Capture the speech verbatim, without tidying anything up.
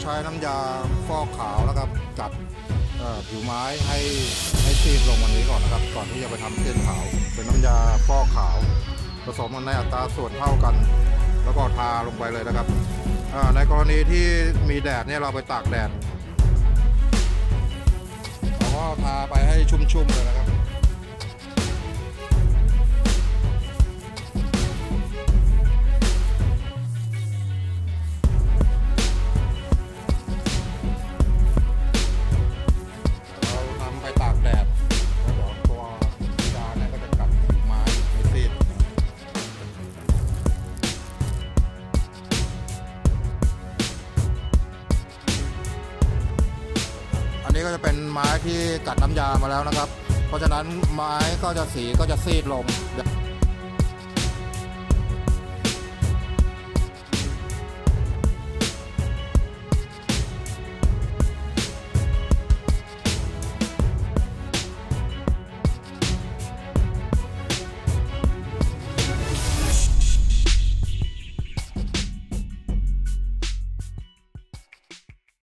ใช้น้ำยาฟอกขาวแล้วครับกัดผิวไม้ให้ให้ซีดลงวันนี้ก่อนนะครับก่อนที่จะไปทำเส้นขาวเป็นน้ำยาฟอกขาวผสมกันในอัตราส่วนเท่ากัน แล้วก็ทาลงไปเลยนะครับในกรณีที่มีแดดเนี่ยเราไปตากแดดเราก็ทาไปให้ชุ่มๆเลยนะครับอันนี้ก็จะเป็นไม้ที่กัดน้ำยามาแล้วนะครับเพราะฉะนั้นไม้ก็จะสีก็จะซีดลง